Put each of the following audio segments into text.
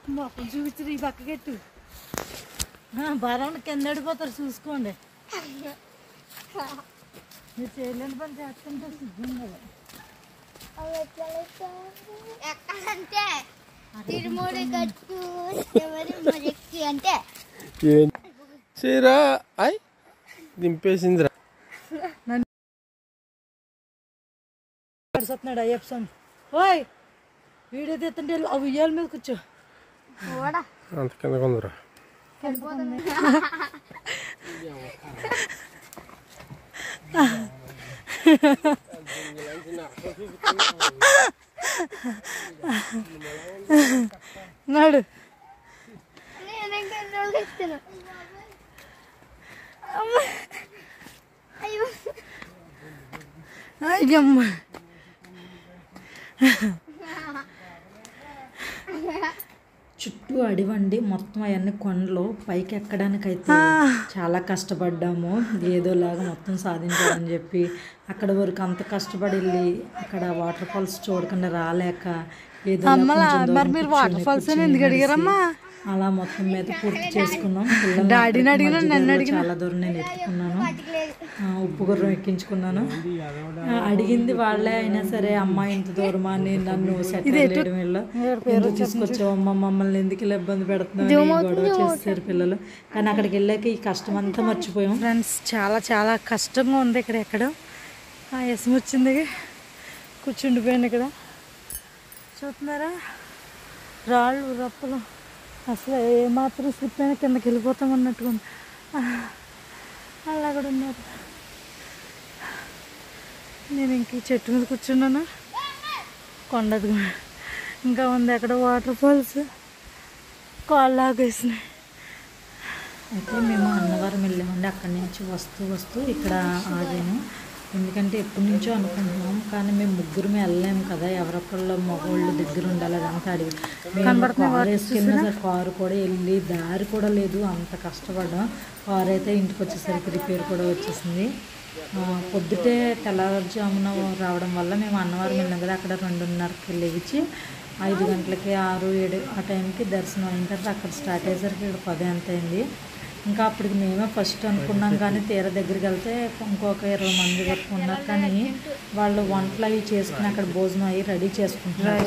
మొక్కలు చూపించరు ఈ పక్కకెట్టు బరం కింద పడిపోతారు చూసుకోండి మీరు చేయలేని పని చేస్తుంటే సిగ్గుంది ఎక్కడంటే తిరుమూడి గట్టు అంటే చీరా అయ్ దింపేసిందిరా పడిపోతున్నాడు అయ్యప్ప స్వామి ఓయ్ వీడియో తీస్తుంటే ఆ ఉయ్యాల మీద కూర్చో అంత కింద కొందరా నాడు అయ్యమ్మ చుట్టూ అడివండి మొత్తం అవన్నీ కొండలు పైకి ఎక్కడానికైతే చాలా కష్టపడ్డాము ఏదోలాగా మొత్తం సాధించాలని చెప్పి అక్కడ వరకు అంత కష్టపడి వెళ్ళి అక్కడ వాటర్ ఫాల్స్ చూడకుండా రాలేక ఏదో అలా మొత్తం మీద పూర్తి చేసుకున్నాం చాలా దూరం నేను ఎత్తుకున్నాను ఉప్పు గుర్రం ఎక్కించుకున్నాను అడిగింది వాళ్ళే అయినా సరే అమ్మ ఇంత దూరమా అని నన్ను సెటిల్ చేయడం ఎందుకు తీసుకొచ్చావు అమ్మ మమ్మల్ని ఎందుకు ఇలా ఇబ్బంది పెడుతున్నావు గొడవ చేస్తారు పిల్లలు కానీ అక్కడికి వెళ్ళాక ఈ కష్టం అంతా మర్చిపోయాం ఫ్రెండ్స్ చాలా చాలా కష్టంగా ఉంది ఇక్కడ ఎక్కడో ఎసం వచ్చింది కూర్చుండిపోయాను ఇక్కడ చూస్తున్నారా రాళ్ళు రప్పలు అసలు ఏమాత్రం స్లిప్ అయినా కిందకి వెళ్ళిపోతాం అన్నట్టుగా అలా కూడా ఉన్నారు నేను ఇంక ఈ చెట్టు మీద కూర్చున్నాను కొండది ఇంకా ఉంది అక్కడ వాటర్ ఫాల్స్ కాళ్ళు ఆగేసినాయి అయితే మేము అన్నవరం వెళ్ళామండి అక్కడి నుంచి వస్తూ ఇక్కడ ఆగాను ఎందుకంటే ఎప్పటి నుంచో అనుకుంటున్నాం కానీ మేము ముగ్గురమే వెళ్ళలేము కదా ఎవరొక్కళ్ళు మగవాళ్ళు దగ్గర ఉండాలి అదంతా అడిగి కారు వేసుకున్న కారు కూడా వెళ్ళి దారి కూడా లేదు అంత కష్టపడ్డాం కారు అయితే ఇంటికి వచ్చేసరికి రిపేర్ కూడా వచ్చేసింది పొద్దుటే తెల్లవారుజామున రావడం వల్ల మేము అన్నవరం వెళ్ళాం కదా అక్కడ 2:30కి లేచి 5 గంటలకి 6, 7 ఆ టైంకి దర్శనం అయిన తర్వాత అక్కడ స్టార్ట్ అయ్యేసరికి ఇక్కడ 10 ఎంత అయింది ఇంకా అప్పటికి మేమే ఫస్ట్ అనుకున్నాం కానీ తీర దగ్గరికి వెళ్తే ఇంకొక 20 మంది వరకు ఉన్నారు కానీ వాళ్ళు వంటలు అవి చేసుకుని అక్కడ భోజనం అవి రెడీ చేసుకుంటున్నారు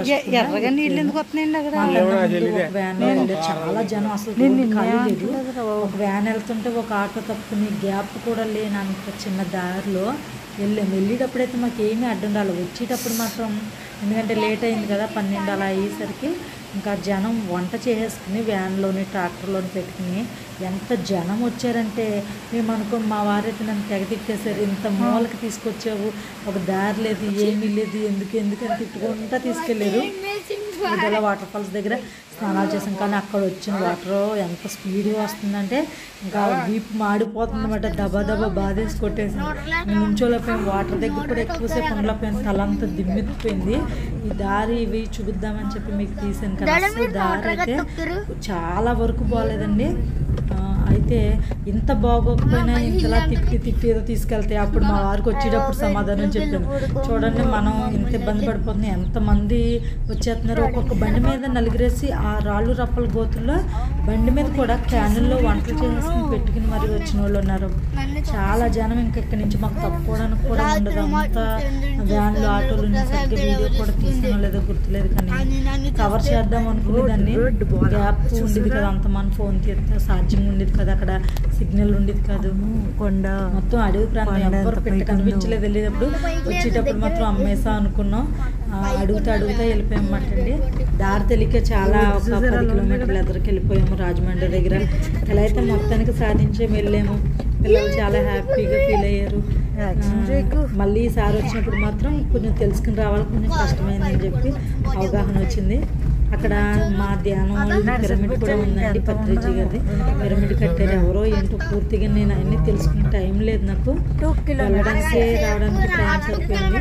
చాలా జనం అసలు ఖాళీ లేదు ఒక వ్యాన్ వెళ్తుంటే ఒక ఆటో తప్పుకుని గ్యాప్ కూడా లేనంత చిన్న దారిలో వెళ్ళేటప్పుడైతే మాకు ఏమీ అడ్డం రాలేదు వచ్చేటప్పుడు మాత్రం ఎందుకంటే లేట్ అయింది కదా 12 అలా అయ్యేసరికి ఇంకా జనం వంట చేసేసుకుని వ్యాన్లోని ట్రాక్టర్లోని పెట్టుకుని ఎంత జనం వచ్చారంటే మేము మా వారైతే నన్ను తెగతిట్టేశారు ఇంత మూలకి తీసుకొచ్చావు ఒక దారి లేదు ఏమీ లేదు ఎందుకని తిట్టుకుంటా తీసుకెళ్ళారు ఇదలా వాటర్ ఫాల్స్ దగ్గర స్నానాలు చేసాం కానీ అక్కడ వచ్చిన వాటర్ ఎంత స్పీడ్గా వస్తుందంటే ఇంకా వీపు మాడిపోతుంది అనమాట దబా బాధేసి కొట్టేసింది మేము నుంచోలేకపోయాం వాటర్ దగ్గర కూడా ఎక్కువసేపు ఉండలేకపోయాం తలంతా దిమ్మెత్తిపోయింది ఈ దారి ఇవి చూపిద్దామని చెప్పి మీకు తీసాను కదా అసలు దారి అయితే చాలా వరకు బాగాలేదండి అయితే ఇంత బాగోకపోయినా ఇంతలా తిప్పి ఏదో తీసుకెళ్తే అప్పుడు మా వారికి వచ్చేటప్పుడు సమాధానం చెప్పాను చూడండి మనం ఇంత ఇబ్బంది పడిపోతున్నాం ఎంతమంది వచ్చేస్తున్నారు ఒక్కొక్క బండి మీద నలుగురేసి ఆ రాళ్ళు రప్పల గోతుల్లో బండి మీద కూడా క్యానుల్లో వంటలు చేసుకుని పెట్టుకుని మరి వచ్చిన వాళ్ళు ఉన్నారు చాలా జనం ఇంకా ఇక్కడి నుంచి మాకు తప్పుకోవడానికి కూడా ఉండదు అంతా వ్యాన్లు ఆటోలు సరిగ్గా వీడియో కూడా తీసినా లేదో గుర్తులేదు కానీ కవర్ చేద్దాం అనుకునేదాన్ని గ్యాప్ ఉండేది కదా అంత మన ఫోన్ తీస్తే ఛార్జింగ్ ఉండేది కదా అక్కడ సిగ్నల్ ఉండేది కాదు కొండ మొత్తం అడవి ప్రాంతం ఎవరు పెట్టి కనిపించలేదు వెళ్ళేటప్పుడు వచ్చేటప్పుడు మాత్రం అమ్మేసా అనుకున్నాం అడుగుతా వెళ్ళిపోయామన్నమాట అండి దారి తెలియక చాలా ఒక 10 కిలోమీటర్లు ఎదురుకి వెళ్ళిపోయాము రాజమండ్రి దగ్గర ఇలా అయితే మొత్తానికి సాధించి వెళ్ళాము పిల్లలు చాలా హ్యాపీగా ఫీల్ అయ్యారు మళ్ళీ ఈసారి వచ్చినప్పుడు మాత్రం కొంచెం తెలుసుకుని రావాలి కొంచెం కష్టమైందని చెప్పి అవగాహన వచ్చింది అక్కడ మా ధ్యానం పిరమిడ్ కూడా ఉందండి పత్రిజీ గారి పిరమిడ్ కట్టారు ఎవరో ఏంటో పూర్తిగా నేను అన్నీ తెలుసుకునే టైం లేదు నాకు వెళ్ళడానికి రావడానికి టైం సరిపోయింది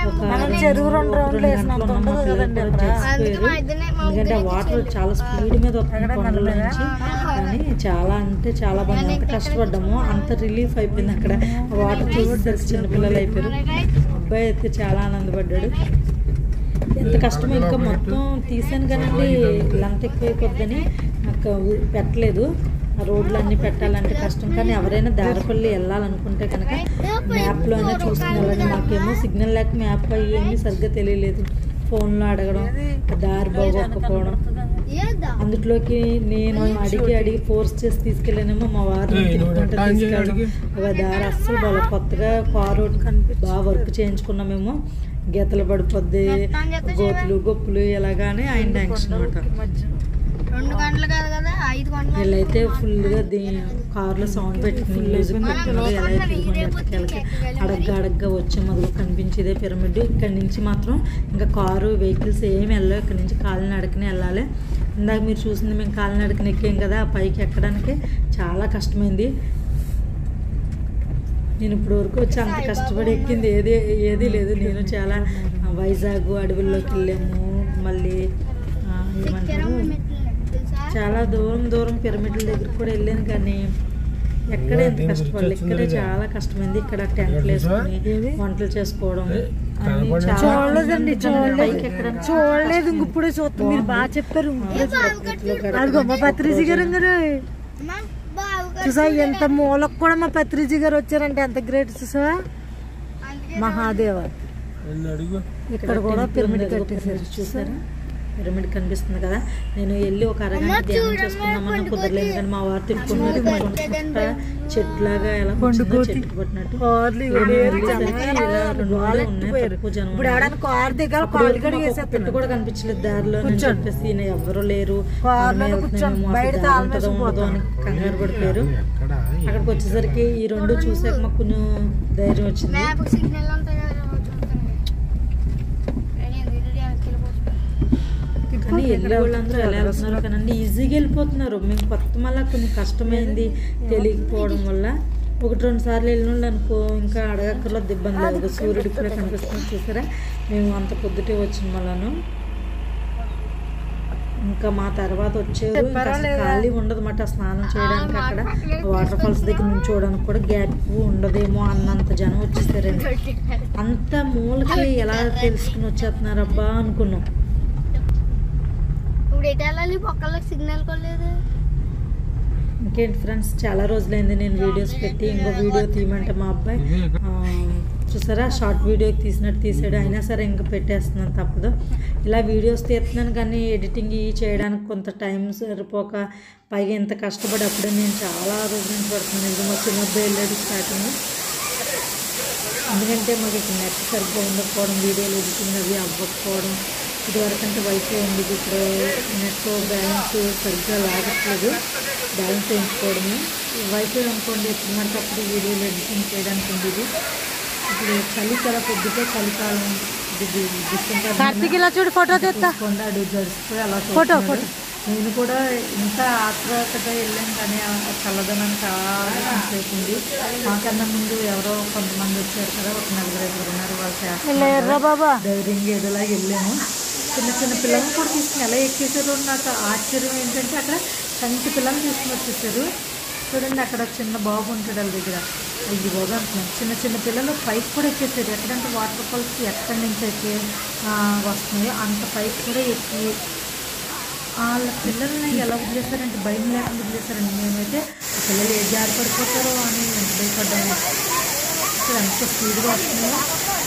ఎందుకంటే వాటర్ చాలా స్పీడ్ మీద వస్తుంది కొండల నుంచి కానీ చాలా అంటే చాలా బాగుంది అంత కష్టపడ్డాము అంత రిలీఫ్ అయిపోయింది అక్కడ వాటర్ చూసేసరికి చిన్నపిల్లలు అయిపోయారు అబ్బాయి అయితే చాలా ఆనందపడ్డాడు ఎంత కష్టమో. ఇంకా మొత్తం తీసాను కానండి లెంత్ ఎక్కువైపోద్దని నాకు పెట్టలేదు. ఆ రోడ్లు అన్నీ పెట్టాలంటే కష్టం. కానీ ఎవరైనా దారపల్లి వెళ్ళాలనుకుంటే కనుక మ్యాప్లో అయినా చూసుకుని వెళ్ళండి. మాకేమో సిగ్నల్ లేక మ్యాప్ ఏమీ సరిగ్గా తెలియలేదు. ఫోన్లో అడగడం, దారి బాగోకపోవడం, అందులోకి నేను అడిగి ఫోర్స్ చేసి తీసుకెళ్ళానేమో మా వారిని తిప్పుకుంటే తీసుకెళ్ళడం. దారి అస్సలు బాగా కొత్తగా కారు బాగా వర్క్ చేయించుకున్నామేమో గీతలు పడిపోద్ది, గోతులు గొప్పులు ఎలాగానే ఆయన టెన్షన్ అనమాట. 2 గంటలు కాదు కదా 5 గంటలు. వీళ్ళైతే ఫుల్గా కార్లో సౌండ్ పెట్టుకుని మ్యూజిక్ పెట్టుకున్నది ఎలా ఎత్తుకెళ్ళకి అడగ్గా వచ్చే మొదలు కనిపించేదే పిరమిడ్. ఇక్కడి నుంచి మాత్రం ఇంకా కారు వెహికల్స్ ఏమి వెళ్ళవు. ఇక్కడ నుంచి కాలినడకనే వెళ్ళాలి. ఇందాక మీరు చూసింది మేము కాలినడకని ఎక్కాం కదా, పైకి ఎక్కడానికి చాలా కష్టమైంది. నేను ఇప్పుడు వరకు వచ్చి అంత కష్టపడి ఎక్కింది ఏదీ లేదు. నేను చాలా వైజాగ్ అడవుల్లోకి వెళ్ళాము, మళ్ళీ ఏమంటారు చాలా దూరం పిరమిడ్ల దగ్గర కూడా వెళ్ళాను. కానీ ఎక్కడ ఎంత కష్టపడలేదు. ఇక్కడే చాలా కష్టమైంది. ఇక్కడ టెంట్లు వేసుకుని వంటలు చేసుకోవడం చూడలేదండి, చూడలేదు. ఇప్పుడే చూస్తాం. మీరు బాగా చెప్పారు. అదిగో మా పత్రిజీ గారు చూసా, ఎంత మూలకు కూడా మా పత్రిజీ గారు వచ్చారంటే ఎంత గ్రేట్ చూసా. మహాదేవ ఇక్కడ కూడా పిరమిడ్ కట్టేసారు చూసారా. పిరమిడ్ కనిపిస్తుంది కదా. నేను వెళ్ళి ఒక అరగంట ధ్యానం చేసుకుందామన్నా కుదరలేదు. కానీ మా వారు తిప్పుకున్నట్టు చెట్లాగా ఎలా చెట్టు పట్టినట్టు పెట్టు కూడా కనిపించలేదు దారిలో అని చెప్పేసి ఎవరు లేరు, ఉండదో అని కంగారు పడిపోయారు. అక్కడికి వచ్చేసరికి ఈ 2 చూసాక మాకు కొంచెం ధైర్యం వచ్చింది. కానీ వెళ్ళే వాళ్ళందరూ ఎలా వెళ్తున్నారు కానండి ఈజీగా వెళ్ళిపోతున్నారు. మేము కొత్త మళ్ళీ కొంచెం కష్టమైంది తెలియకపోవడం వల్ల 1-2 సార్లు వెళ్ళిన వాళ్ళు అనుకో ఇంకా అడగక్కర్లేదు, ఇబ్బంది లేదు. సూర్యుడు కూడా కనిపిస్తుంది చూసారా. మేము అంత పొద్దుటే వచ్చిన వాళ్ళను. ఇంకా మా తర్వాత వచ్చేది ఖాళీ ఉండదు మాట స్నానం చేయడానికి. అక్కడ వాటర్ ఫాల్స్ దగ్గర నుంచోడానికి కూడా గ్యాప్ ఉండదేమో అన్నంత జనం వచ్చేసారండి. అంత మూలకి ఎలా తెలుసుకుని వచ్చేస్తున్నారు అబ్బా అనుకున్నాం. ఇంకేంటి ఫ్రెండ్స్, చాలా రోజులైంది నేను వీడియోస్ పెట్టి. ఇంకో వీడియో తీయమంటే మా అబ్బాయి చూసారా షార్ట్ వీడియో తీసాడు. అయినా సరే ఇంకా పెట్టేస్తున్నాను, తప్పదు. ఇలా వీడియోస్ తీస్తున్నాను కానీ ఎడిటింగ్ చేయడానికి కొంత టైం సరిపోక పైగా ఇంత కష్టపడి అప్పుడే నేను చాలా రోజుల నుంచి పడుతున్నాను. ఇది మా చిన్న అబ్బాయి వెళ్ళాడు స్టార్టింగ్. ఎందుకంటే మాకు ఇక్కడ నెట్ సరిగ్గా ఉండకపోవడం, వీడియోలు ఎడిటింగ్ అవి అవ్వకపోవడం. ఇదివరకంటే వైఫై ఉంది, ఇప్పుడు నెట్ బ్యాలెన్స్ సరిగ్గా లాగట్లేదు. బ్యాలెన్స్ వేయించుకోవడము వైఫై అనుకోండి ఎప్పుడు మనకి అప్పుడు వీడియోలు ఎడిటింగ్ చేయడానికి ఉండేది. ఇప్పుడు చలి చాలా పొద్దుటే చలికాలం గడిచిపోయి అలా ఫోటో. నేను కూడా ఇంత ఆత్రుతగా వెళ్ళాను కానీ చల్లదనం చాలా సేపుంది. మాకన్నా ముందు ఎవరో కొంతమంది వచ్చారు కదా, ఒక 4-5 ఉన్నారు. వాళ్ళు ధైర్యంగా ఏదోలాగా వెళ్ళాము. చిన్న పిల్లలను కూడా తీసుకుని ఎలా ఎక్కేసారు. నాకు ఆశ్చర్యం ఏంటంటే అక్కడ కంటి పిల్లలు తీసుకుని వచ్చేసారు చూడండి. అక్కడ చిన్న బాబు ఉంటాడు వాళ్ళ దగ్గర. ఇది బాబు అంటున్నాను. చిన్న పిల్లలు పైకి కూడా ఎక్కేసారు. ఎక్కడంటే వాటర్ ఫాల్స్ ఎక్కడి నుంచి అయితే వస్తున్నాయో అంత పైకి కూడా ఎక్కి వాళ్ళ పిల్లల్ని ఎలా వదిలేస్తారంటే భయం లేకుండా వదిలేస్తారండి. మేమైతే పిల్లలు ఏ జారి పడిపోతారో అని ఎంత భయపడ్డాము. ఎంత స్పీడ్గా వస్తున్నాయో.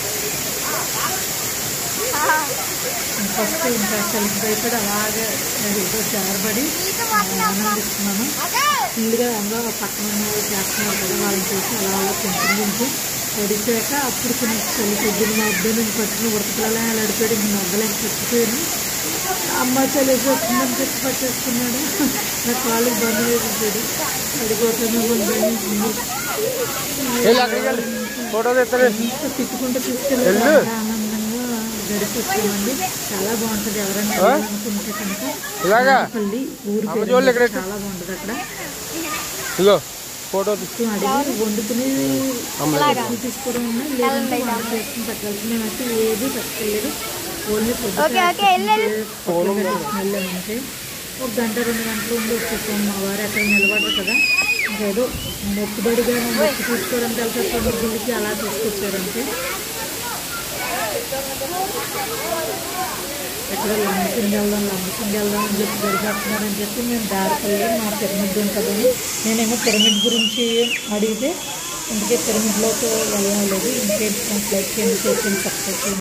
ఫస్ట్ ఇంకా చలికి భయపడి అలాగే జారబడి ఆనందిస్తున్నాను. ఫుల్గా అందులో పక్కన ఉన్న వాళ్ళు చేస్తున్నారు కదా, వాళ్ళని చూసి అలా కొంచెం పడిపోయాక అప్పుడు కొంచెం చలి పొద్దున్న మా అబ్బాయి నేను పట్టుకుని ఉడతపిల్లలే అలా అడిపోయాడు. నేను అవ్వలేక చచ్చిపోయాను. అమ్మ చలిసి వస్తుందని చెప్పి పట్టేసుకున్నాడు. నా కాళ్ళకి బంద్ వేసేసాడు. పడిపోతాను తిట్టుకుంటూ తీసుకెళ్ళి ఆనందంగా గడిపొచ్చామండి. చాలా బాగుంటుంది. ఎవరైనా అనుకుంటే కనుక పల్లి ఊరు చాలా బాగుంటుంది. అక్కడ అడిగి వండుకుని తీసుకోవడం ఉన్నాయి, లేదంటే వంట చేసుకుని పెట్టాలి. మేమైతే ఏది పెట్టలేదు. ఓన్లీ వెళ్ళామంటే 1 గంట 2 గంటలు ఉండి వచ్చేసాం. మా వారు అక్కడ నిలబడరు కదా, ఇంకేదో మొక్కుబడిగా మొక్కు తీసుకోవడానికి వెళ్తారు గుడికి, అలా తీసుకొచ్చారంటే. ఎక్కడ లంబసింగి వెళ్దాం అని చెప్పి జరిగేస్తున్నారని చెప్పి మేము దారికెళ్ళి మా పిరమిడ్ ఉంటుందని నేనేమో పిరమిడ్ గురించి అడిగితే ఇందుకే పిరమిడ్లోకి వెళ్ళలేదు. ఇంకేంటి లైక్ చేయండి, సబ్స్క్రైబ్ చేయండి.